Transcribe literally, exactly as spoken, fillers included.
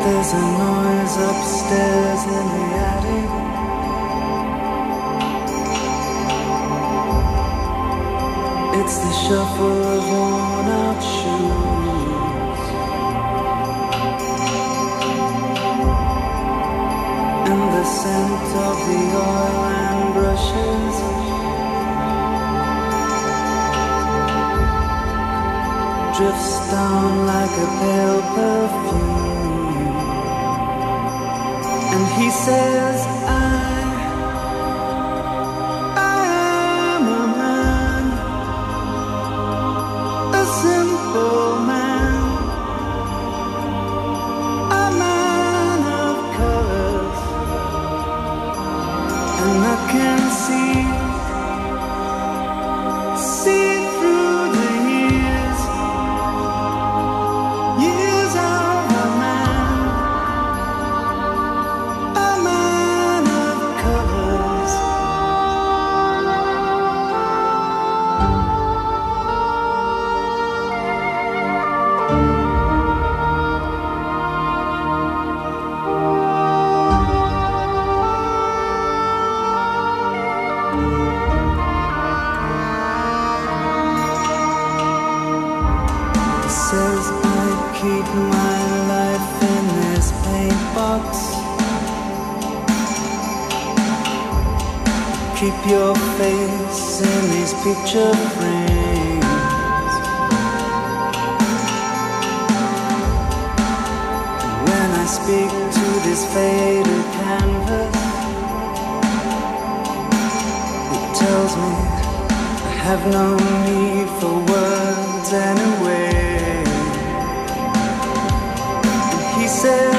There's a noise upstairs in the attic. It's the shuffle of worn out shoes and the scent of the oil and brushes drifts down like a pale perfume. And he says, I, I am a man, a simple man, a man of colors, and I can see, see through the years, years of a man, a man of colors. He says I keep my life in this paint box. Keep your face in these picture frames. When I speak to this faded canvas, it tells me I have no need for words anyway. And he says